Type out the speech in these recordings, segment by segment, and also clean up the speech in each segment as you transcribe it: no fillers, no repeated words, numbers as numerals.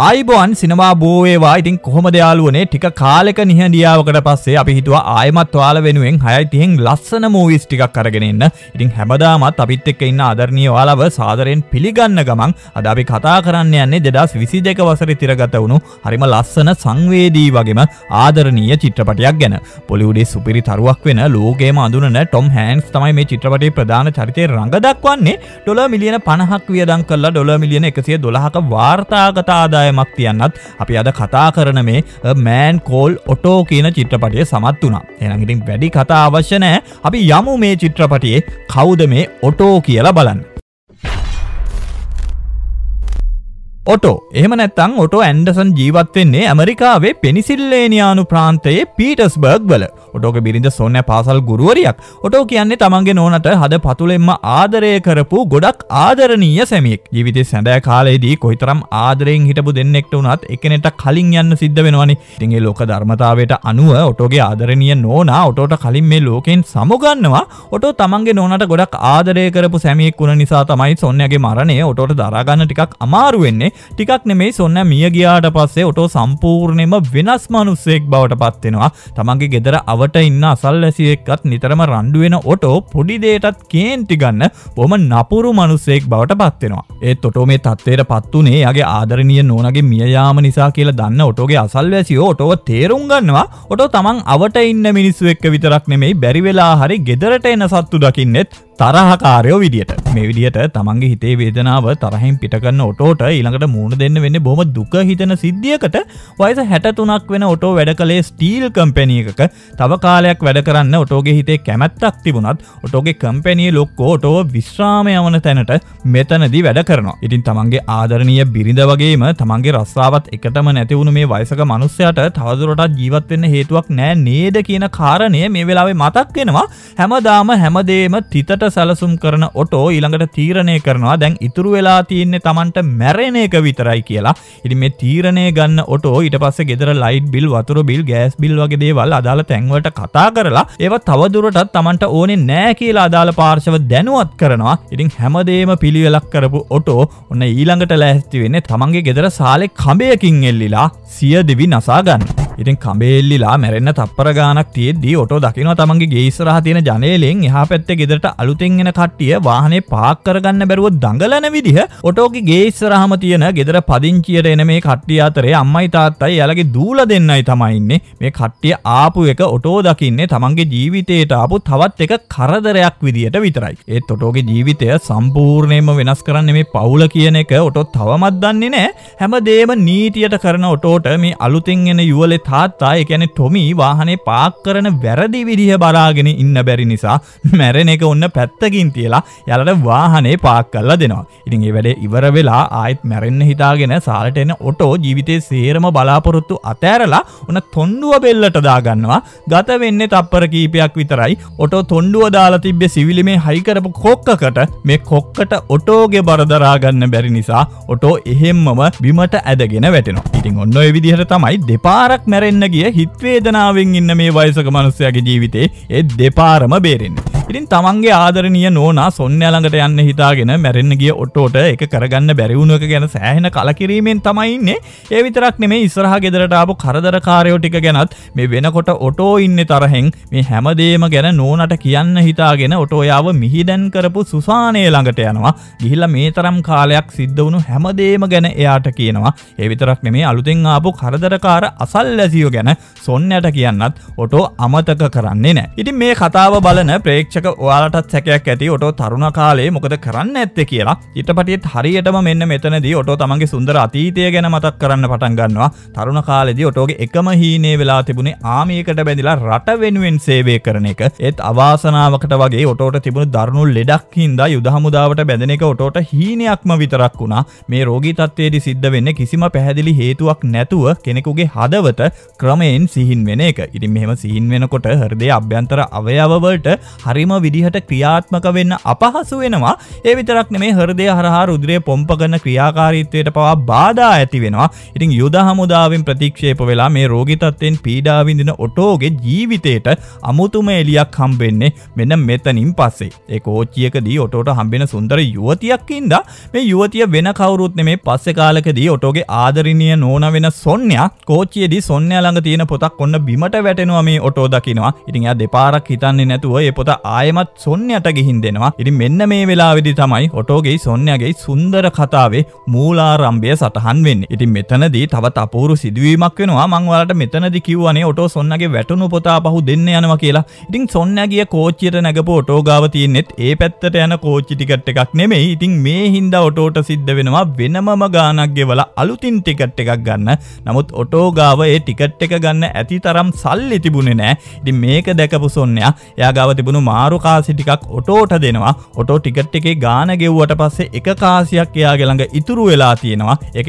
ආයිබෝන් සිනමා බෝ වේවා. ඉතින් කොහොමද යාළුවනේ ටික කාලෙක නිහඬියාවකට පස්සේ අපි හිතුවා ආයෙමත් ඔයාලා වෙනුවෙන් 6:30න් ලස්සන මූවිස් ටිකක් අරගෙන එන්න. ඉතින් හැමදාමත් අපිත් එක්ක ඉන්න ආදරණීය ඔයාලව සාදරයෙන් පිළිගන්න ගමන් අද අපි කතා කරන්න යන්නේ 2022 වසරේ තිරගත වුණු හරිම ලස්සන සංවේදී වගේම ආදරණීය චිත්‍රපටයක් ගැන. පොලිවුඩේ සුපිරි තරුවක් වෙන ලෝකයේම අඳුනන ටොම් හෑන්ක්ස් තමයි මේ චිත්‍රපටයේ ප්‍රධාන චරිතයේ රඟ දක්වන්නේ. ඩොලර් මිලියන 50ක් වියදම් කරලා ඩොලර් මිලියන 112ක වාර්තාගත ආදායමක් තියන්නත් අපි අද කතා කරන මේ A Man Called Otto කියන චිත්‍රපටය සමත් වුණා. එහෙනම් ඉතින් වැඩි කතා අවශ්‍ය නැහැ. අපි යමු මේ චිත්‍රපටයේ කවුද මේ ඔටෝ කියලා බලන්න. ඔටෝ එහෙම නැත්නම් ඔටෝ ඇන්ඩර්සන් ජීවත් වෙන්නේ ඇමරිකාවේ පෙනිසිල්වේනියානු ප්‍රාන්තයේ පීටර්ස්බර්ග් වල. ඔටෝගේ බිරිඳ සොන්යා පාසල් ගුරුවරියක්. ඔටෝ කියන්නේ තමන්ගේ නෝනට හද පතුලෙන්ම ආදරය කරපු ගොඩක් ආදරණීය සැමියෙක්. ජීවිතේ සැඳෑ කාලේදී කොයිතරම් ආදරයෙන් හිටපු දෙන්නෙක්ට වුණත් එකිනෙට කලින් යන්න සිද්ධ වෙනවනේ. ඉතින් ඒ ලෝක ධර්මතාවයට අනුව ඔටෝගේ ආදරණීය නෝනා ඔටෝට කලින් මේ ලෝකෙන් සමුගන්නවා. ඔටෝ තමන්ගේ නෝනට ගොඩක් ආදරය කරපු සැමියෙක් වුණ නිසා තමයි සොන්යාගේ මරණය ඔටෝට දරා ගන්න ටිකක් අමාරු වෙන්නේ. ටිකක් නෙමෙයි සොන්යා මිය ගියාට පස්සේ ඔටෝ සම්පූර්ණයෙන්ම වෙනස් මිනිසෙක් බවට පත් වෙනවා. තමන්ගේ ගෙදර අවට ඉන්න අසල්වැසියෙක්වත් නිතරම රණ්ඩු වෙන ඔටෝ පොඩි දෙයකටත් කේන්ති ගන්න බොහොම නපුරු මිනිසෙක් බවට පත් වෙනවා. ඒත් ඔටෝ මේ තත්ත්වයට පත් උනේ එයාගේ ආදරණීය නෝනාගේ මිය යාම නිසා කියලා දන්න ඔටෝගේ අසල්වැසියෝ ඔටෝව තේරුම් ගන්නවා. ඔටෝ තමන් අවට ඉන්න මිනිස්සු එක්ක විතරක් නෙමෙයි බැරි වෙලා හරි ගෙදරට එන සත්තු දකින්නෙත් තරහකාරයෝ විදියට. මේ විදියට තමන්ගේ හිතේ වේදනාව තරහින් පිට කරන ඔටෝට ඊළඟට මූණ දෙන්න වෙන්නේ බොහොම දුක හිතෙන සිද්ධියකට. වයස 63ක් වෙන ඔටෝ වැඩ කළේ ස්ටීල් කම්පැනි එකක. තව කාලයක් වැඩ කරන්න ඔටෝගේ හිතේ කැමැත්තක් තිබුණත් ඔටෝගේ කම්පැනියේ ලොක්කෝ ඔටෝව විශ්‍රාම යවන තැනට මෙතනදී වැඩ කරනවා. ඉතින් තමන්ගේ ආදරණීය බිරිඳ වගේම තමන්ගේ රස්සාවත් එකටම නැති වුණු මේ වයසක මිනිස්සයාට තවදුරටත් ජීවත් වෙන්න හේතුවක් නැහැ නේද කියන කාරණය මේ වෙලාවේ මතක් වෙනවා. හැමදාම හැමදේම තිතට සැලසුම් කරන ඔටෝ ඊළඟට තීරණය කරනවා දැන් ඉතුරු වෙලා තියෙන්නේ Tamanට මැරෙන එක විතරයි කියලා. ඉතින් මේ තීරණය ගන්න ඔටෝ ඊට පස්සේ ගෙදර ලයිට් බිල්, වතුර බිල්, ගෑස් බිල් වගේ දේවල් අදාළ තැන් වලට කතා කරලා ඒවා තවදුරටත් Tamanට ඕනේ නැහැ කියලා අදාළ පාර්ශව දැනුවත් කරනවා. ඉතින් හැමදේම පිළිවෙලක් කරපු ඔටෝ ඔන්න ඊළඟට ලෑස්ති වෙන්නේ Tamanගේ ගෙදර සාලේ කඹයකින් එල්ලිලා සිය දිවි නසා ගන්න. ඉතින් කඹේ එල්ලිලා මැරෙන්න තප්පර ගානක් තියෙද්දී ඔටෝ දකිනවා තමන්ගේ ගේ ඉස්සරහා තියෙන ජනේලෙන් එහා පැත්තේ ගෙදරට අලුතෙන් එන කට්ටිය වාහනේ පාක් කරගන්න බැරුව දඟලන විදිහ ඔටෝගේ ගේ ඉස්සරහම තියෙන ගෙදර පදිංචියට එන මේ කට්ටිය අතරේ අම්මයි තාත්තයි යාළගේ දූලා දෙන්නයි තමයි ඉන්නේ. මේ කට්ටිය ආපු එක ඔටෝ දකින්නේ තමන්ගේ ජීවිතේට ආපු තවත් එක කරදරයක් විදියට විතරයි. ඒත් ඔටෝගේ ජීවිතය සම්පූර්ණයෙන්ම වෙනස් කරන්නේ මේ පවුල කියන එක ඔටෝ තවමත් දන්නේ නැහැ. හැමදේම නීතියට කරන ඔටෝට මේ අලුතෙන් එන යුවලේ තාත්තා ඒ කියන්නේ ටොමි වාහනේ පාක් කරන වැරදි විදිහ බලාගෙන ඉන්න බැරි නිසා මැරෙන එක ඔන්න පැත්තකින් තියලා යාලට වාහනේ පාක් කරලා දෙනවා. ඉතින් මේ වැඩේ ඉවර වෙලා ආයෙත් මැරෙන්න හිතාගෙන සාලට එන ඔටෝ ජීවිතේ සේරම බලාපොරොත්තු අතෑරලා ඔන්න තොණ්ඩුව බෙල්ලට දාගන්නවා. ගත වෙන්නේ තප්පර කීපයක් විතරයි. ඔටෝ තොණ්ඩුව දාලා තිබ්බේ සිවිලිමේ හයි කරපු කොක්කකට. මේ කොක්කට ඔටෝගේ බර දරා ගන්න බැරි නිසා ඔටෝ එහෙම්මම බිමට ඇදගෙන වැටෙනවා. ඉතින් ඔන්න ඔය විදිහට තමයි දෙපාරක් මැරෙන්න ගිය හිත වේදනාවෙන් ඉන්න මේ වයසක මිනිස්සයාගේ ජීවිතේ ඒ දෙපාරම බේරෙන්නේ. ඉතින් තමන්ගේ ආදරණීය නෝනා සොන්යා ළඟට යන්න හිතාගෙන මැරෙන්න ගිය ඔටෝට ඒක කරගන්න බැරි වුණු එක ගැන සෑහෙන කලකිරීමෙන් තමයි ඉන්නේ. ඒ විතරක් නෙමෙයි ඉස්සරහා ගෙදරට ආපු කරදරකාරයෝ ටික ගැනත් මේ වෙනකොට ඔටෝ ඉන්නේ තරහෙන් මේ හැමදේම ගැන නෝනාට කියන්න හිතාගෙන ඔටෝ යාව මිහිදන් කරපු සුසානේ ළඟට යනවා. ගිහිල්ලා මේ තරම් කාලයක් සිද්ධ වුණු හැමදේම ගැන එයාට කියනවා. ඒ විතරක් නෙමෙයි අලුතෙන් ආපු කරදරකාර අසල්වැසියෝ ගැන සොන්යාට කියන්නත් ඔටෝ අමතක කරන්නේ නැහැ. ඉතින් මේ කතාව බලන ප්‍රේක්ෂක ඔයාලටත් සැකයක් ඇති ඔටෝ තරුණ කාලේ මොකද කරන්න ඇත්තේ කියලා. චිත්‍රපටියේත් හරියටම මෙන්න මෙතනදී ඔටෝ තමන්ගේ සුන්දර අතීතය ගැන මතක් කරන්න පටන් ගන්නවා. තරුණ කාලේදී ඔටෝගේ එකම හීනේ වෙලා තිබුණේ ආමියකට බැඳිලා රට වෙනුවෙන් සේවය කරන එක. ඒත් අවාසනාවකට වගේ ඔටෝට තිබුණු දරුණු ලෙඩක් හින්දා යුද හමුදාවට බැඳෙන එක ඔටෝට හීනයක්ම විතරක් වුණා. මේ රෝගී තත්ත්වයේදී සිද්ධ වෙන්නේ කිසිම පැහැදිලි හේතුවක් නැතුව කෙනෙකුගේ හදවත ක්‍රමයෙන් සිහින් වෙන එක. ඉතින් මෙහෙම සිහින් වෙනකොට හෘදයේ අභ්‍යන්තර අවයව වලට හරිම විදිහට ක්‍රියාත්මක වෙන්න අපහසු වෙනවා. ඒ විතරක් නෙමේ හෘදය හරහා රුධිරය පොම්ප කරන ක්‍රියාකාරීත්වයට පවා බාධා ඇති වෙනවා. ඉතින් යුද හමුදාවෙන් ප්‍රතික්ෂේප වෙලා මේ රෝගී තත්ත්වෙන් පීඩා විඳින ඔටෝගේ ජීවිතේට අමුතුම එලියක් හම්බෙන්නේ මෙන්න මෙතනින් පස්සේ. ඒ කෝච්චියකදී ඔටෝට හම්බෙන සුන්දර යුවතියක් ඉඳලා මේ යුවතිය වෙන කවුරුත් නෙමේ පස්සේ කාලෙකදී ඔටෝගේ ආදරණීය නෝනා වෙන සොන්යා කෝච්චියේදී සොන්යා ළඟ තියෙන පොතක් ඔන්න බිමට වැටෙනවා මේ ඔටෝ දකිනවා. ඉතින් එයා දෙපාරක් හිතන්නේ නැතුව ඒ පොත ආයෙමත් සොන්යාට ගිහින් දෙනවා. ඉතින් මෙන්න මේ වෙලාවේදී තමයි ඔටෝගේ සොන්යාගේ සුන්දර කතාවේ මූලාරම්භය සටහන් වෙන්නේ. ඉතින් මෙතනදී තවත් අපූර්ව සිදුවීමක් වෙනවා. මම ඔයාලට මෙතනදී කිව්වනේ ඔටෝ සොන්යාගේ වැටුණු පොත ආපහු දෙන්න යනවා කියලා. ඉතින් සොන්යා ගිය කෝච්චියට නැගපු ඔටෝ ගාව තියෙන්නෙත් ඒ පැත්තට යන කෝච්චි ටිකට් එකක් නෙමෙයි. ඉතින් මේ හින්දා ඔටෝට සිද්ධ වෙනවා වෙනමම ගාණක් ගෙවලා අලුතින් ටිකට් එකක් ගන්න. නමුත් ඔටෝ ගාව ඒ ටිකට් එක ගන්න ඇති තරම් සල්ලි තිබුණේ නැහැ. ඉතින් මේක දැකපු සොන්යා එයා ගාව තිබුණු මාරු කාසි ටිකක් ඔටෝට දෙනවා. ඔටෝ ටිකට් එකේ ගාණ ගෙවුවට පස්සේ එක කාසියක් එයාගේ ළඟ ඉතුරු වෙලා තියෙනවා. ඒක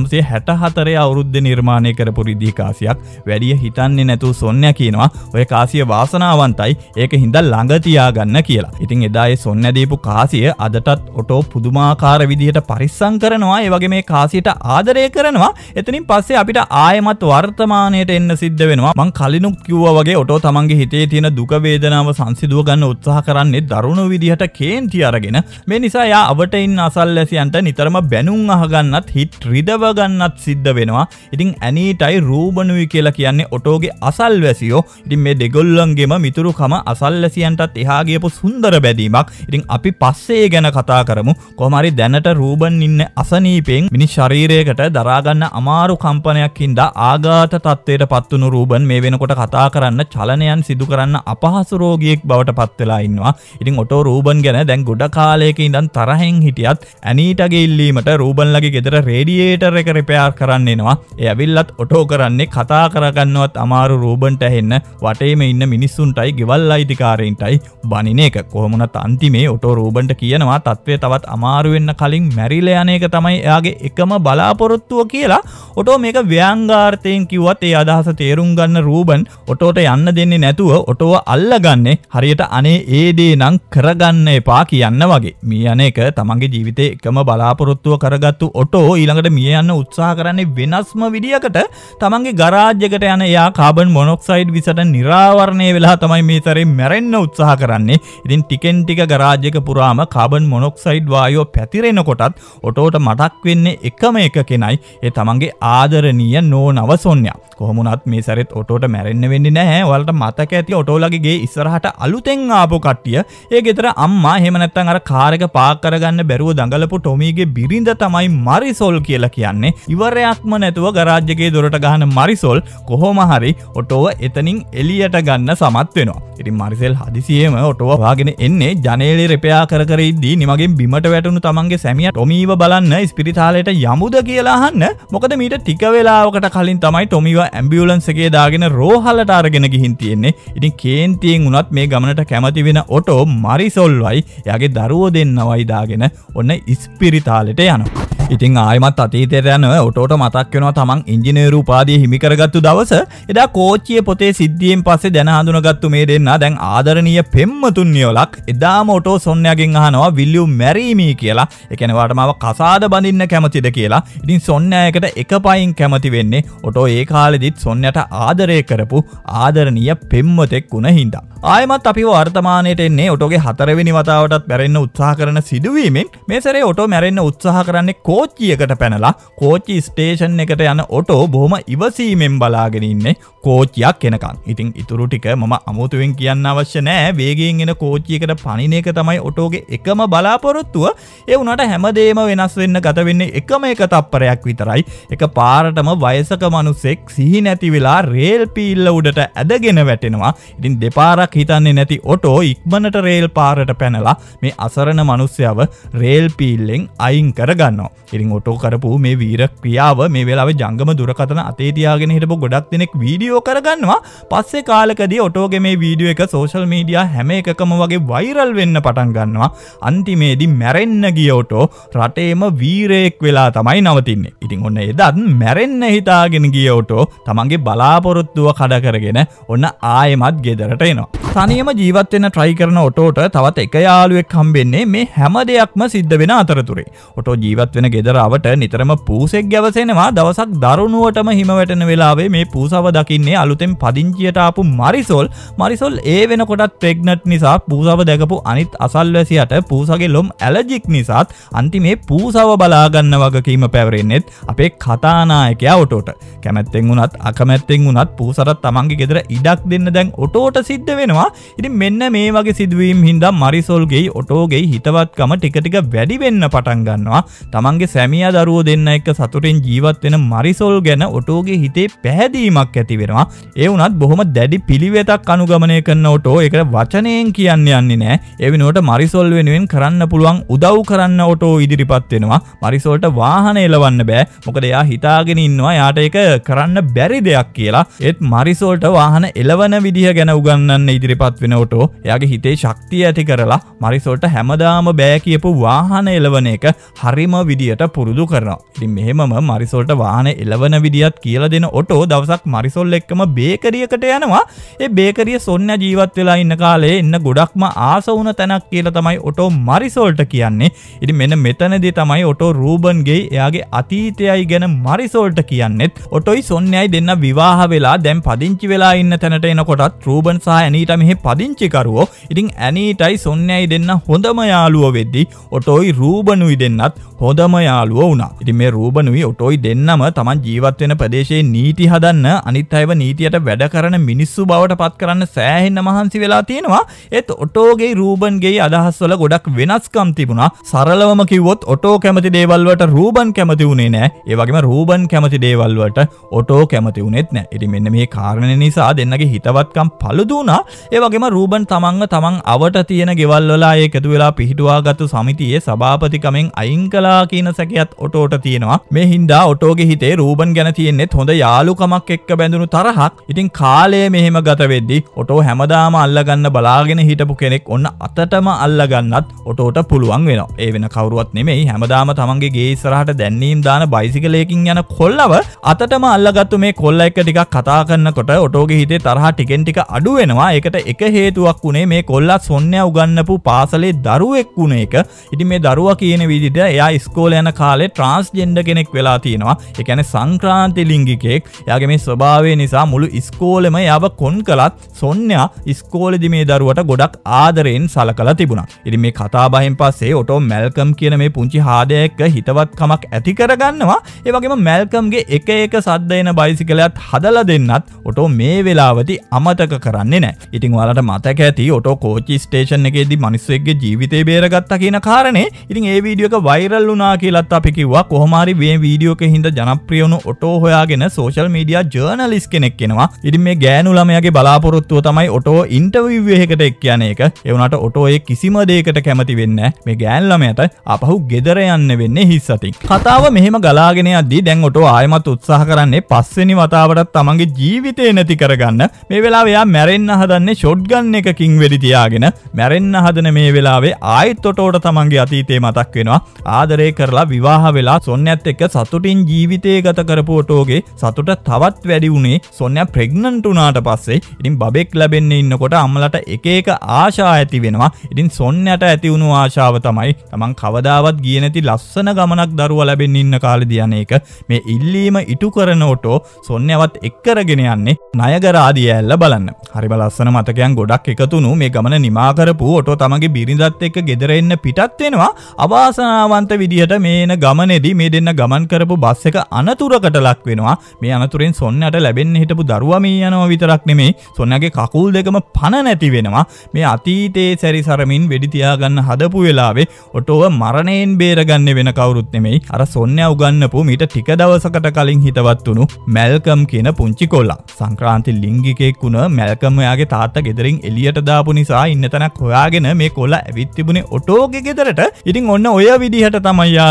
1964 අවුරුද්දේ නිර්මාණය කරපු රිදී කාසියක්. වැඩිය හිතන්නේ නැතුව සොන්යා කියනවා ඔය කාසිය වාසනාවන්තයි. ඒක හින්දා ළඟ තියාගන්න කියලා. ඉතින් එදා ඒ සොන්යා දීපු කාසිය අදටත් ඔටෝ පුදුමාකාර විදිහට පරිස්සම් කරනවා. ඒ වගේ මේ කාසියට ආදරය කරනවා. එතනින් පස්සේ අපිට ආයෙමත් වර්තමානයට එන්න සිද්ධ වෙනවා. මං කලිනුත් කිව්වා වගේ ඔටෝ තමන්ගේ හිතේ තියෙන දුක වේදනාව සංසිඳුව ගන්න උත්සාහ කරන්නේ දරුණු විදිහට කේන්ති අරගෙන. මේ නිසා යා අවට ඉන්න අසල්වැසියන්ට නිතරම බැනුම් අහගන්නත් හිට රිදව ගන්නත් සිද්ධ වෙනවා. ඉතින් ඇනීටයි රූබනුයි කියලා කියන්නේ ඔටෝගේ අසල්වැසියෝ. ඉතින් මේ දෙගොල්ලන්ගේම මිතුරුකම අසල්වැසියන්ටත් එහා ගියපු සුන්දර බැදීමක්. ඉතින් අපි පස්සේ ගැන කතා කරමු. කොහොම හරි දැනට රූබන් ඉන්න අසනීපෙන් මිනිස් ශරීරයකට දරා ගන්න අමාරු කම්පනයක් හින්දා ආඝාත තත්ත්වයට පත් වුණු රූබන් මේ වෙනකොට කතා කරන්න චලනයන් සිදු කරන්න අපහසු රෝගියෙක් බවට පත් වෙලා ඉන්නවා. ඉතින් ඔටෝ රූබන් ගැන දැන් ගොඩ කාලයක ඉඳන් තරහෙන් හිටියත් ඇනීටගේ ඉල්ලීමට රූබන්ලගේ ගෙදර රේඩියේටර් එක රිපෙයාර් කරන්න එනවා. ඒ ඇවිල්ලත් ඔටෝ කරන්නේ කතා කරගන්නවත් අමාරු රූබන්ට ඇහෙන්න වටේම ඉන්න මිනිස්සුන්ටයි ගෙවල් අයිතිකාරයින්ටයි බනින එක. කොහොම වුණත් අන්තිමේ ඔටෝ රූබන්ට කියනවා තත්ත්වය තවත් අමාරු වෙන්න කලින් මැරිලා යන එක තමයි එයාගේ එකම බලාපොරොත්තුව කියලා. ඔටෝ මේක ව්‍යංගාර්ථයෙන් කිව්වත් ඒ අදහස තේරුම් ගන්න රූබන් ඔටෝට යන්න දෙන්නේ නැතුව ඔටෝව අල්ලගන්නේ හරියට අනේ ඒ දේ නම් කරගන්න එපා කියන්න වගේ. මිය යන එක තමන්ගේ ජීවිතේ එකම බලාපොරොත්තුව කරගත්තු ඔටෝ ඊළඟට මිය යන්න උත්සාහ කරන්නේ වෙනස්ම විදියකට. තමන්ගේ ගරාජ් එකට යන එයා කාබන් මොනොක්සයිඩ් විසට නිරාවරණය වෙලා තමයි මේ සැරේ මැරෙන්න උත්සාහ කරන්නේ. ඉතින් ටිකෙන් ටික ගරාජ් එක පුරාම කාබන් මොනොක්සයිඩ් වායුව පැතිරෙනකොටත් ඔටෝට මතක් වෙන්නේ එකම එක කෙනයි. ඒ තමන්ගේ ආදරණීය නෝනව සොන්යා. කොහොම වුණත් මේ සැරේත් ඔටෝට මැරෙන්න වෙන්නේ නැහැ. ඔයාලට මතක ඇති ඔටෝලගේ ගේ ඉස්සරහට අලුතෙන් ආපු කට්ටිය. ඒ ගෙදර අම්මා එහෙම නැත්නම් අර කාර් එක පාක් කරගන්න බැරුව දඟලපු ටොමීගේ බිරිඳ තමයි මරිසොල් කියලා කියන්නේ. ඉවරයක්ම නැතුව ගරාජ් එකේ දොරට ගහන මරිසොල් කොහොම හරි ඔටෝව එතනින් එළියට ගන්න සමත් වෙනවා. ඉතින් මරිසෙල් හදිසියෙම ඔටෝව වාගෙන එන්නේ ජනේලේ රිපෙයාර් කර කර ඉද්දී නිමගෙන් බිමට වැටුණු තමන්ගේ සැමියා ටොමීව බලන්න ස්පිරිතාලයට යමුද කියලා අහන්න. මොකද මීට ටික වෙලාවකට කලින් තමයි ටොමීව ඇම්බියුලන්ස් එකේ දාගෙන රෝහලට අරගෙන ගිහින් තියෙන්නේ. ඉතින් කේන්තියෙන් උනත් මේ ගමනට කැමති වෙන ඔටෝ මරිසොල්වයි එයාගේ දරුවෝ දෙන්නවයි දාගෙන ඔන්න ඉස්පිරිතාලෙට යනවා. ඉතින් ආයෙමත් අතීතයට යන ඔටෝට මතක් වෙනවා තමන් ඉංජිනේරු උපාධිය හිමි කරගත්තු දවස. එදා කෝච්චිය පොතේ සිද්ධියෙන් පස්සේ දැන හඳුනගත්තු මේ දෙන්නා දැන් ආදරණීය පෙම්වතුන් නියලක්. එදාම ඔටෝ සොන්යාගෙන් අහනවා will you marry me කියලා. ඒ කියන්නේ වාට මාව කසාද බඳින්න කැමතිද කියලා. ඉතින් සොන්යා එකට එක පයින් කැමති වෙන්නේ ඔටෝ ඒ කාලෙදිත් සොන්යාට ආදරය කරපු ආදරණීය පෙම්වතෙක් වුණ හින්දා. ආයෙමත් අපිව වර්තමානයට එන්නේ ඔටෝගේ 4 වෙනි වතාවටත් මැරෙන්න උත්සාහ කරන සිදුවීමෙන්. මේ සැරේ ඔටෝ මැරෙන්න උත්සාහ කරන්නේ කෝච්චියකට පැනලා. කෝච්චි ස්ටේෂන් එකට යන ඔටෝ බොහොම ඉවසීමෙන් බලාගෙන ඉන්නේ කෝච්චියක් එනකන්. ඉතින් ඉතුරු ටික මම අමුතුවෙන් කියන්න අවශ්‍ය නැහැ. වේගයෙන් එන කෝච්චියකට පනින එක තමයි ඔටෝගේ එකම බලාපොරොත්තුව. ඒ වුණාට හැමදේම වෙනස් වෙන්න ගත වෙන්නේ එකම එක තප්පරයක් විතරයි. එක පාරටම වයසක මිනිසෙක් සිහි නැති වෙලා රේල් පීල්ල උඩට ඇදගෙන වැටෙනවා. ඉතින් දෙපාරක් හිතන්නේ නැති ඔටෝ ඉක්මනට රේල් පාරට පැනලා මේ අසරණ මිනිස්සයව රේල් පීල්ලෙන් අයින් කරගන්නවා. ඉතින් ඔටෝ කරපු මේ වීර ක්‍රියාව මේ වෙලාවේ ජංගම දුරකථන අතේ තියාගෙන හිටපු ගොඩක් දෙනෙක් වීඩියෝ කරගන්නවා. පස්සේ කාලකදී ඔටෝගේ මේ වීඩියෝ එක සෝෂල් මීඩියා හැම එකකම වගේ වෛරල් වෙන්න පටන් ගන්නවා. අන්තිමේදී මැරෙන්න ගිය ඔටෝ රටේම වීරයෙක් වෙලා තමයි නවතින්නේ. ඉතින් ඔන්න එදත් මැරෙන්න හිතාගෙන ගිය ඔටෝ තමන්ගේ බලාපොරොත්තුව කඩ කරගෙන ඔන්න ආයෙමත් ගෙදරට එනවා. තනියම ජීවත් වෙන්න try කරන ඔටෝට තවත් එක යාළුවෙක් හම්බෙන්නේ මේ හැම දෙයක්ම සිද්ධ වෙන අතරතුරේ. ඔටෝ ජීවත් වෙන ගෙදර අවට නිතරම පූසෙක් ගැවසෙනවා. දවසක් දරුණුවටම හිම වැටෙන වෙලාවේ මේ පූසව දකින්නේ අලුතෙන් පදිංචියට ආපු මරිසොල්. මරිසොල් ඒ වෙනකොටත් ප්‍රෙග්නන්ට් නිසා පූසව දැකපු අනිත් අසල්වැසියට පූසගේ ලොම් ඇලර්ජික් නිසාත් අන්තිමේ පූසව බලා ගන්න වගකීම පැවරෙන්නේත් අපේ කතානායකයා ඔටෝට. කැමැත්තෙන් වුණත් අකමැත්තෙන් වුණත් පූසට තමන්ගේ ගෙදර ඉඩක් දෙන්න දැන් ඔටෝට සිද්ධ වෙනවා. ඉතින් මෙන්න මේ වගේ සිදුවීම් හින්දා මරිසොල්ගේ ඔටෝගේ හිතවත්කම ටික ටික වැඩි වෙන්න පටන් ගන්නවා. තමන්ගේ සැමියා දරුවෝ දෙන්න එක්ක සතුටින් ජීවත් වෙන මරිසොල් ගැන ඔටෝගේ හිතේ පැහැදීමක් ඇති වෙනවා. ඒ වුණත් බොහොම දැඩි පිළිවෙතක් අනුගමනය කරන ඔටෝ ඒකට වචනයෙන් කියන්නේ නැහැ. ඒ වෙනුවට මරිසොල් වෙනුවෙන් කරන්න පුළුවන් උදව් කරන්න ඔටෝ ඉදිරිපත් වෙනවා. මරිසොල්ට වාහන එලවන්න බෑ. මොකද එයා හිතාගෙන ඉන්නවා යාට ඒක කරන්න බැරි දෙයක් කියලා. ඒත් මරිසොල්ට වාහන එලවන විදිහ ගැන උගන්වන්න ඉදිරිපත් වෙන ඔටෝ එයාගේ හිතේ ශක්තිය ඇති කරලා මරිසොල්ට හැමදාම බෑ කියපු වාහන එලවන එක හරිම විදියට පුරුදු කරනවා. ඉතින් මෙහෙමම මරිසොල්ට වාහන එලවන විදියත් කියලා දෙන ඔටෝ දවසක් මරිසොල් එක්කම බේකරියකට යනවා. ඒ බේකරිය සොන්යා ජීවත් වෙලා ඉන්න කාලේ ඉන්න ගොඩක්ම ආස වුණ තැනක් කියලා තමයි ඔටෝ මරිසොල්ට කියන්නේ. ඉතින් මෙන්න මෙතනදී තමයි ඔටෝ රූබන්ගේ එයාගේ අතීතයයි ගැන මරිසොල්ට කියන්නේත්. ඔටෝයි සොන්යයි දෙන්න විවාහ වෙලා දැන් පදිංචි වෙලා ඉන්න තැනට එනකොටත් රූබන් සහ ඇනීට මෙහි පදිංචිකරුවෝ. ඉතින් ඇනීටයි සොන්යයි දෙන්න හොඳම යාළුවෝ වෙද්දි ඔටෝයි රූබනුයි දෙන්නත් හොඳම යාළුවෝ වුණා. ඉතින් මේ රූබනුයි ඔටෝයි දෙන්නම Taman ජීවත් වෙන ප්‍රදේශයේ නීති හදන්න අනිත් අයව නීතියට වැඩ කරන මිනිස්සු බවට පත් කරන්න සෑහෙන්න මහන්සි වෙලා තියෙනවා. ඒත් ඔටෝගේ රූබන්ගේ අදහස් වල ගොඩක් වෙනස්කම් තිබුණා. සරලවම කිව්වොත් ඔටෝ කැමති දේවල් වලට රූබන් කැමති වුණේ නැහැ. ඒ වගේම රූබන් කැමති දේවල් වලට ඔටෝ කැමති වුණෙත් නැහැ. ඉතින් මෙන්න මේ කාරණේ නිසා දෙන්නගේ හිතවත්කම් පළුදු වුණා. ඒ වගේම රූබන් තමන් අවට තියෙන ගෙවල් වල එකතු වෙලා පිහිටුවාගත්තු සමිතියේ සභාපතිකමෙන් අයින් කළා කියන සැකයත් ඔටෝට තියෙනවා. මේ හින්දා ඔටෝගේ හිතේ රූබන් ගැන තියෙනෙත් හොඳ යාළුකමක් එක්ක බැඳුණු තරහක්. ඉතින් කාලය මෙහෙම ගත වෙද්දි ඔටෝ හැමදාම අල්ලගන්න බලාගෙන හිටපු කෙනෙක් ඔන්න අතටම අල්ලගන්නත් ඔටෝට පුළුවන් වෙනවා. ඒ වෙන කවුරුවත් නෙමෙයි හැමදාම තමන්ගේ ගේ ඉස්සරහට දැන්නීම් දාන බයිසිකලයකින් යන කොල්ලව අතටම අල්ලගත්තු මේ කොල්ල එක්ක ටිකක් කතා කරනකොට ඔටෝගේ හිතේ තරහ ටිකෙන් ටික අඩු වෙනවා. ඒකට එක හේතුවක් උනේ මේ කොල්ලා සොන්යා උගන්වපු පාසලේ දරුවෙක් වුණ එක. ඉතින් මේ දරුවා කියන විදිහට එයා ඉස්කෝලේ යන කාලේ ට්‍රාන්ස්ජෙන්ඩර් කෙනෙක් වෙලා තියෙනවා. ඒ කියන්නේ සංක්‍රාන්ති ලිංගිකයෙක්. එයාගේ මේ ස්වභාවය නිසා මුළු ඉස්කෝලෙම එයාව කොන් කළත් සොන්යා ඉස්කෝලේදී මේ දරුවට ගොඩක් ආදරෙන් සලකලා තිබුණා. ඉතින් මේ කතා බහෙන් පස්සේ ඔටෝ මැල්කම් කියන මේ පුංචි හාදයා එක්ක හිතවත්කමක් ඇති කරගන්නවා. ඒ වගේම මැල්කම්ගේ එක එක සද්ද එන බයිසිකලයක් හදලා දෙන්නත් ඔටෝ මේ වෙලාවදී අමතක කරන්නේ නැහැ. ඉතින් ඔයාලට මතක ඇති ඔටෝ කෝච්චි ස්ටේෂන් එකේදී මිනිස්සෙක්ගේ ජීවිතේ බේරගත්තා කියන කාරණේ. ඉතින් ඒ වීඩියෝ එක වෛරල් වුණා කියලාත් අපි කිව්වා. කොහොම හරි මේ වීඩියෝ එකේ හින්දා ජනප්‍රිය වුණු ඔටෝ හොයාගෙන සෝෂල් මීඩියා ජර්නලිස්ට් කෙනෙක් එනවා. ඉතින් මේ ගෑනු ළමයාගේ බලාපොරොත්තුව තමයි ඔටෝ ඉන්ටර්විව් එකකට එක් යන එක. ඒ වුණාට ඔටෝ ඒ කිසිම දෙයකට කැමති වෙන්නේ නැහැ. මේ ගෑනු ළමයාට ආපහු ගෙදර යන්න වෙන්නේ හිස් අතින්. කතාව මෙහෙම ගලාගෙන යද්දී දැන් ඔටෝ ආයෙමත් උත්සාහ කරන්නේ පස්වෙනි වතාවටත් තමන්ගේ ජීවිතේ නැති කරගන්න. මේ වෙලාවේ එයා මැරෙන්න හදන්නේ ෂොට්ගන් එකකින් වෙඩි තියාගෙන. මැරෙන්න හදන මේ වෙලාවේ ආයෙත් ඔටෝට තමන්ගේ අතීතේ මතක් වෙනවා. ආදරේ කරලා විවාහ වෙලා සොන්යත් එක්ක සතුටින් ජීවිතේ ගත කරපු ඔටෝගේ සතුට තවත් වැඩි වුණේ සොන්යා ප්‍රෙග්නන්ට් වුණාට පස්සේ. ඉතින් බබෙක් ලැබෙන්න ඉන්නකොට අම්මලට එක එක ආශා ඇති වෙනවා. ඉතින් සොන්යාට ඇති වුණු ආශාව තමයි තමන් කවදාවත් ගියේ නැති ලස්සන ගමනක් දරුවා ලැබෙන්න ඉන්න කාලේදී යන එක. මේ ඉල්ලීම ඉටු කරන ඔටෝ සොන්යාවත් එක්කරගෙන යන්නේ නයගරාදී ඇල්ල බලන්න. හරිම ලස්සන මතකයන් ගොඩක් එකතුණු මේ ගමන නිමා කරපු ඔටෝ තමන්ගේ බිරිඳත් එක්ක ගෙදර එන්න පිටත් වෙනවා. අවාසනාවන්ත විදිහට මේ එන ගමනේදී මේ දෙන්න ගමන් කරපු බස් එක අනතුරකට ලක් වෙනවා. මේ අනතුරෙන් සොන්යාට ලැබෙන්න හිටපු දරුවා මේ යනවා විතරක් නෙමෙයි සොන්යාගේ කකුල් දෙකම පණ නැති වෙනවා. මේ අතීතයේ සැරිසරමින් වෙඩි තියාගන්න හදපු වෙලාවේ ඔටෝව මරණයෙන් බේරගන්නේ වෙන කවුරුත් නෙමෙයි අර සොන්යා උගන්වපු මීට ටික දවසකට කලින් හිටවත් වුණු මැල්කම් කියන පුංචි කොල්ලා. සංක්‍රාන්ති ලිංගිකයෙක් වුණ මැල්කම් එයාගේ තාත්තා ගෙදරින් එළියට දාපු නිසා ඉන්න තැනක් හොයාගෙන මේ කොල්ලා ඇවිත් තිබුණේ ඔටෝගේ ගෙදරට. ඉතින් ඔන්න ඔය විදිහට තමයි යා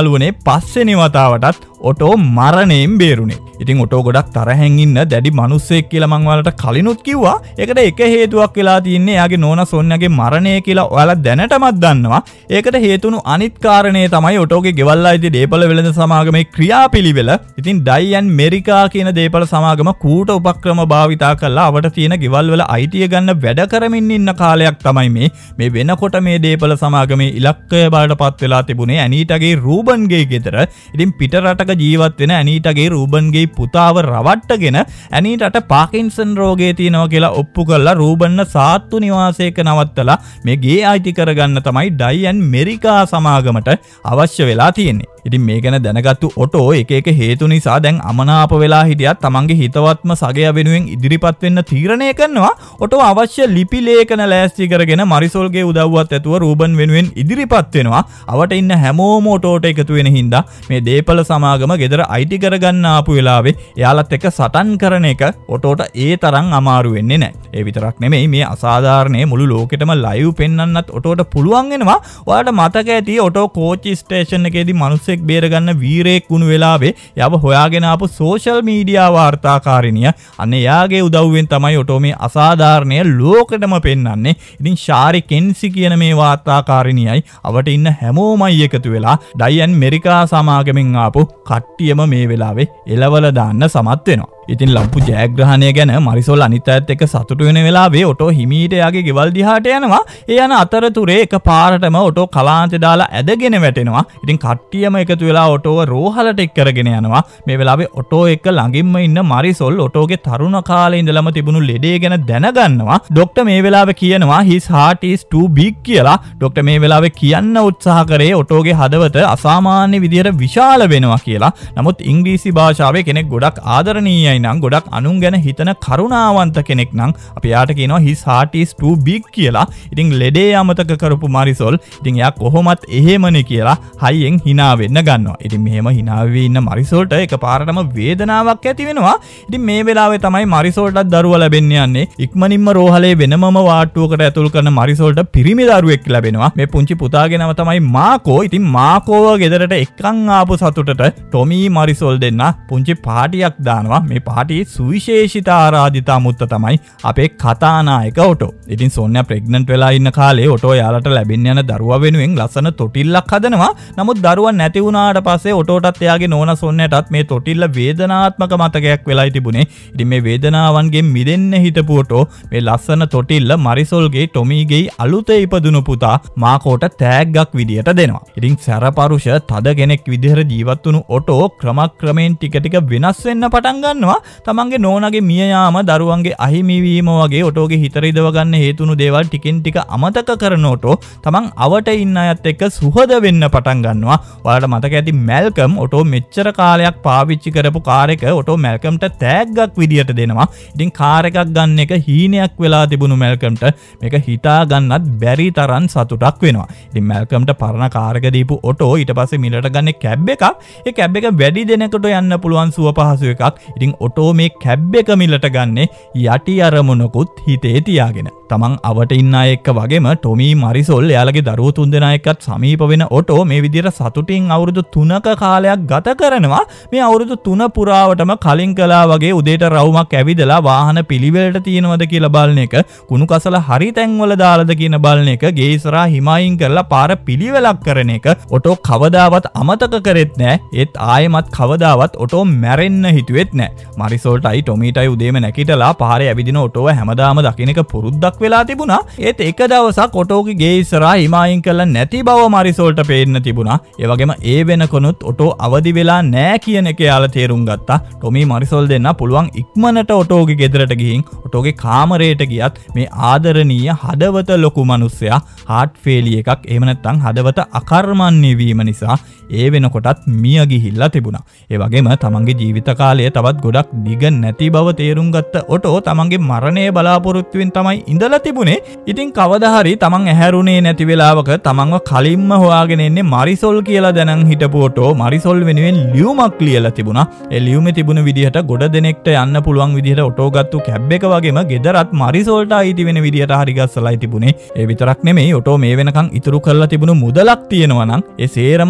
යාළුවනේ පස්වෙනි වතාවටත් ඔටෝ මරණයෙන් බේරුණේ. ඉතින් ඔටෝ ගොඩක් තරහෙන් ඉන්න දැඩි මිනිස්සෙක් කියලා මං ඔයාලට කලිනුත් කිව්වා. ඒකට එක හේතුවක් වෙලා තින්නේ එයාගේ නෝනා සොන්නගේ මරණය කියලා ඔයාලා දැනටමත් දන්නවා. ඒකට හේතුණු අනිත් කාරණේ තමයි ඔටෝගේ ගෙවල් අයිති දීපල වෙළඳ සමාගමේ ක්‍රියාපිළිවෙල. ඉතින් ඩයියන් මෙරිකා කියන දීපල සමාගම කූට උපක්‍රම භාවිතා කරලා අවට තියෙන ගෙවල් වල අයිතිය ගන්න වැඩ කරමින් ඉන්න කාලයක් තමයි මේ වෙනකොට මේ දීපල සමාගමේ ඉලක්කය බාටපත් වෙලා තිබුණේ ඇනීටගේ රූබන්ගේ ගෙදර. ඉතින් පිට රටක ජීවත් වෙන ඇනීටගේ රූබන්ගේ පුතාව රවට්ටගෙන ඇනීටට පාකින්සන් රෝගය තියෙනවා කියලා ඔප්පු කරලා රූබන්ව සාත්තු නිවාසයක නවත්තලා මේ ගේ අයිති කරගන්න තමයි ඩයියන් මෙරිකා සමාගමට අවශ්‍ය වෙලා තියෙන්නේ. ඉතින් මේ ගැන දැනගත්තු ඔටෝ එක හේතු නිසා දැන් අමනාප වෙලා හිටියත් තමන්ගේ හිතවත්ම සගය වෙනුවෙන් ඉදිරිපත් වෙන්න තීරණය කරනවා. ඔටෝ අවශ්‍ය ලිපි ලේඛන ලෑස්ති කරගෙන මරිසොල්ගේ උදව්වත් ඇතුව රූබන් වෙනුවෙන් ඉදිරිපත් වෙනවා. අවට ඉන්න හැමෝම ඔටෝට එකතු වෙන හින්දා මේ දීපල සමාගම ගෙදර අයිති කරගන්න ආපු වෙලාවේ එයාලත් එක්ක සටන් කරන එක ඔටෝට ඒ තරම් අමාරු වෙන්නේ නැහැ. ඒ විතරක් නෙමෙයි මේ අසාධාරණේ මුළු ලෝකෙටම ලයිව් පෙන්වන්නත් ඔටෝට පුළුවන් වෙනවා. ඔයාලට මතක ඇති ඔටෝ කෝච්චි ස්ටේෂන් එකේදී මිනිස්සෙක් බේරගන්න වීරයෙක් වුණු වෙලාවේ යව හොයාගෙන ආපු සෝෂල් මීඩියා වාර්තාකාරිනිය අන්න එයාගේ උදව්වෙන් තමයි ඔටෝ මේ අසාධාරණය ලෝකෙටම පෙන්වන්නේ. ඉතින් ශාරි කෙන්සි කියන මේ වාර්තාකාරිනියයි අවට ඉන්න හැමෝමයි එකතු වෙලා ඩයියන් මෙරිකා සමාගමෙන් ආපු කට්ටියම මේ වෙලාවේ එලවල දාන්න සමත් වෙනවා. ඉතින් ලම්පු ජයග්‍රහණය ගැන මරිසොල් අනිත් අයත් එක්ක සතුටු වෙන වෙලාවේ ඔටෝ හිමීට එයාගේ ගෙවල් දිහාට යනවා. ඒ යන අතරතුරේ එක පාරටම ඔටෝ කලාන්තේ දාලා ඇදගෙන වැටෙනවා. ඉතින් කට්ටියම එකතු වෙලා ඔටෝව රෝහලට එක් කරගෙන යනවා. මේ වෙලාවේ ඔටෝ එක්ක ළඟින්ම ඉන්න මරිසොල් ඔටෝගේ තරුණ කාලේ ඉඳලම තිබුණු ලෙඩේ ගැන දැනගන්නවා. ડોක්ටර් මේ වෙලාවේ කියනවා his heart is too big කියලා. ડોක්ටර් මේ වෙලාවේ කියන්න උත්සාහ කරේ ඔටෝගේ හදවත අසාමාන්‍ය විදියට විශාල වෙනවා කියලා. නමුත් ඉංග්‍රීසි භාෂාවේ කෙනෙක් ගොඩක් ආදරණීයයි නම් ගොඩක් අනුන් ගැන හිතන කරුණාවන්ත කෙනෙක් නම් අපි යාට කියනවා his heart is too big කියලා. ඉතින් ලෙඩේ අමතක කරපු මරිසොල් ඉතින් එයා කොහොමත් එහෙමනේ කියලා හයියෙන් hina වෙන්න ගන්නවා. ඉතින් මෙහෙම hina වෙවි ඉන්න මරිසොල්ට එකපාරටම වේදනාවක් ඇති වෙනවා. ඉතින් මේ වෙලාවේ තමයි මරිසොල්ටත් දරුවා ලැබෙන්න යන්නේ. ඉක්මනින්ම රෝහලේ වෙනමම වාට්ටුවකට ඇතුල් කරන මරිසොල්ට පිරිමි දරුවෙක් ලැබෙනවා. මේ පුංචි පුතාගේ නම තමයි මාකෝ. ඉතින් මාකෝව ගෙදරට එක්කන් ආපු සතුටට ටොමී මරිසොල් දෙන්න පුංචි පාටියක් දානවා. මේ පාටි සුවිශේෂිත ආරාධිත අමුත්ත තමයි අපේ කතානායක ඔටෝ. ඉතින් සෝන්යා ප්‍රෙග්නන්ට් වෙලා ඉන්න කාලේ ඔටෝ යාලට ලැබෙන්න යන දරුවා වෙනුවෙන් ලස්සන තොටිල්ලක් හදනවා. නමුත් දරුවා නැති වුණාට පස්සේ ඔටෝටත් එයාගේ නෝනා සොන්නයටත් මේ තොටිල්ල වේදනාත්මක මතකයක් වෙලායි තිබුණේ. ඉතින් මේ වේදනාවන්ගෙන් මිදෙන්න හිතපු ඔටෝ මේ ලස්සන තොටිල්ල මරිසොල්ගේ ටොමීගේ අලුත ඉපදුණු පුතා මාකෝට තෑග්ගක් විදියට දෙනවා. ඉතින් සැරපරුෂ තද කෙනෙක් විදිහට ජීවත් වුණු ඔටෝ ක්‍රමක්‍රමයෙන් ටික වෙනස් වෙන්න පටන් ගන්නවා. තමන්ගේ නෝනාගේ මිය යාම දරුවන්ගේ අහිමිවීම වගේ ඔටෝගේ හිත රිදව ගන්න හේතුණු දේවල් ටිකෙන් ටික අමතක කරන ඔටෝ තමන් අවට ඉන්න අයත් එක්ක සුහද වෙන්න පටන් ගන්නවා. ඔයාලට මතක ඇති මැල්කම් ඔටෝ මෙච්චර කාලයක් පාවිච්චි කරපු කාර් එක ඔටෝ මැල්කම්ට තෑග්ගක් විදියට දෙනවා. ඉතින් කාර් එකක් ගන්න එක හීනයක් වෙලා තිබුණු මැල්කම්ට මේක හිතා ගන්නත් බැරි තරම් සතුටක් වෙනවා. ඉතින් මැල්කම්ට පරණ කාර් එක දීපු ඔටෝ ඊට පස්සේ මිලට ගන්නේ කැබ් එකක්. ඒ කැබ් එක වැඩි දෙනෙකුට යන්න පුළුවන් සුව පහසු එකක්. ඉතින් ඔටෝ මේ කැබ් එක මිලට ගන්නේ යටි අරමුණකුත් හිතේ තියාගෙන. තමන් අවට ඉන්න අය එක්ක වගේම ටොමී මරිසොල් එයාලගේ දරුවෝ තුන්දෙනා එක්කත් සමීප වෙන ඔටෝ මේ විදිහට සතුටින් අවුරුදු 3ක කාලයක් ගත කරනවා. මේ අවුරුදු 3 පුරාවටම කලින් කළා වගේ උදේට රවුමක් ඇවිදලා වාහන පිළිවෙලට තියෙනවද කියලා බලන එක, කුණු කසල හරි තැන්වල දාලාද කියන බලන එක, ගේ ඉස්සරහා හිමයින් කරලා පාර පිළිවෙලක් කරන එක ඔටෝ කවදාවත් අමතක කරෙත් නැහැ. ඒත් ආයෙමත් කවදාවත් ඔටෝ මැරෙන්න හිතුවෙත් නැහැ. මරිසොල්ටයි ටොමීටයි උදේම නැගිටලා පාරේ ඇවිදින ඔටෝව හැමදාම දකින්න එක පුරුද්දක් වෙලා තිබුණා. ඒත් එක දවසක් ඔටෝගේ ගේ ඉස්සරහා හිමායින් කරලා නැති බව මරිසොල්ට පේන්න තිබුණා. ඒ වගේම ඒ වෙනකොනුත් ඔටෝ අවදි වෙලා නැහැ කියන එක යාලා තේරුම් ගත්තා. ටොමී මරිසොල් දෙන්න පුළුවන් ඉක්මනට ඔටෝගේ ගෙදරට ගිහින් ඔටෝගේ කාමරයට ගියත් මේ ආදරණීය හදවත ලොකු මිනිස්සයා හાર્ට් ෆේලියර් එකක් එහෙම නැත්නම් හදවත අකර්මණ්‍ය වීම නිසා ඒ වෙනකොටත් මිය ගිහිල්ලා තිබුණා. ඒ වගේම තමන්ගේ ජීවිත කාලය තවත් ගොඩක් දිග නැති බව තේරුම් ගත්ත ඔටෝ තමන්ගේ මරණය බලාපොරොත්තුවෙන් තමයි ඉඳලා තිබුණේ. ඉතින් කවදා හරි තමන් ඇහැරුණේ නැති වෙලාවක තමන්ව කලින්ම හොයාගෙන ඉන්නේ මරිසොල් කියලා දැනන් හිටපු ඔටෝ මරිසොල් වෙනුවෙන් ලියුමක් ලියලා තිබුණා. ඒ ලියුමේ තිබුණ විදිහට ගොඩ දෙනෙක්ට යන්න පුළුවන් විදිහට ඔටෝ ගත්තු කැබ් එක වගේම ගෙදරත් මරිසොල්ට අයිති වෙන විදිහට හරි ගස්සලායි තිබුණේ. ඒ විතරක් නෙමෙයි ඔටෝ මේ වෙනකන් ඉතුරු කරලා තිබුණු මුදලක් තියෙනවා නම් ඒ සේරම සල්ලි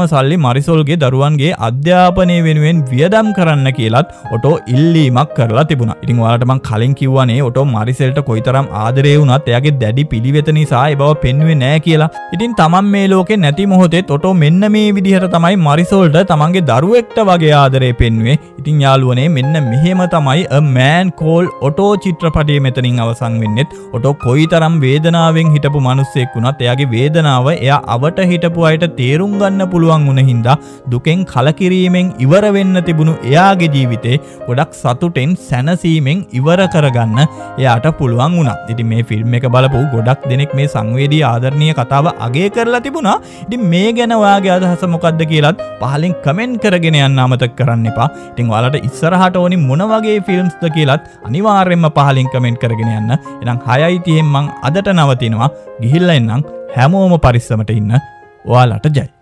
මරිසොල්ගේ දරුවන්ගේ අධ්‍යාපනය වෙනුවෙන් වියදම් කරන්න කියලත් ඔටෝ ඉල්ලීමක් කරලා තිබුණා. ඉතින් ඔයාලට මං කලින් කිව්වනේ ඔටෝ මරිසෙල්ට කොයිතරම් ආදරේ වුණත් එයාගේ දැඩි පිළිවෙත නිසා ඒ බව පෙන්වුවේ නෑ කියලා. ඉතින් තමන් මේ ලෝකේ නැති මොහොතේත් ඔටෝ මෙන්න මේ විදිහට තමයි මරිසොල්ට තමන්ගේ දරුවෙක්ට වගේ ආදරේ පෙන්වුවේ. ඉතින් යාළුවනේ මෙන්න මෙහෙම තමයි A Man Called Otto චිත්‍රපටයේ මෙතනින් අවසන් වෙන්නෙත්. ඔටෝ කොයිතරම් වේදනාවෙන් හිටපු මිනිස්සෙක් වුණත් එයාගේ වේදනාව එයා අවට හිටපු අයට තේරුම් ගන්න පුළුවන් වුණ හින්දා දුකෙන් කලකිරීමෙන් ඉවර වෙන්න තිබුණු එයාගේ ජීවිතේ ගොඩක් සතුටෙන් සැනසීමෙන් ඉවර කරගන්න එයාට පුළුවන් වුණා. ඉතින් මේ ෆිල්ම් එක බලපු ගොඩක් දෙනෙක් මේ සංවේදී ආදරණීය කතාව අගය කරලා තිබුණා. ඉතින් මේ ගැන ඔයාගේ අදහස මොකක්ද කියලාත් පහලින් කමෙන්ට් කරගෙන යන්න අමතක කරන්න එපා. ඉතින් ඔයාලට ඉස්සරහට ඕනි මොන වගේ ෆිල්ම්ස්ද කියලාත් අනිවාර්යයෙන්ම පහලින් කමෙන්ට් කරගෙන යන්න. එහෙනම් 6:30 මං අදට නවතිනවා. ගිහිල්ලා එන්නම්. හැමෝම පරිස්සමට ඉන්න. ඔයාලට ජය.